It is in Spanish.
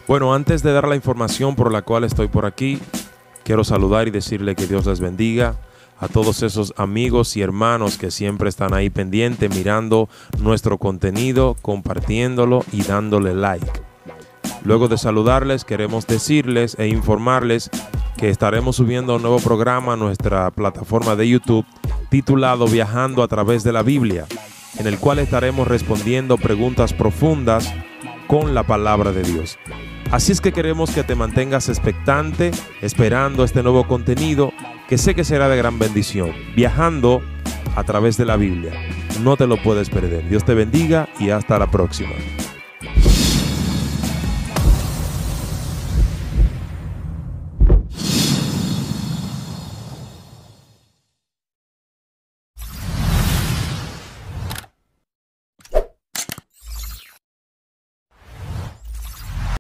Bueno, antes de dar la información por la cual estoy por aquí, quiero saludar y decirle que Dios les bendiga a todos esos amigos y hermanos que siempre están ahí pendientes, mirando nuestro contenido, compartiéndolo y dándole like. Luego de saludarles, queremos decirles e informarles que estaremos subiendo un nuevo programa a nuestra plataforma de YouTube titulado Viajando a través de la Biblia, en el cual estaremos respondiendo preguntas profundas con la palabra de Dios. Así es que queremos que te mantengas expectante, esperando este nuevo contenido que sé que será de gran bendición. Viajando a través de la Biblia. No te lo puedes perder. Dios te bendiga y hasta la próxima.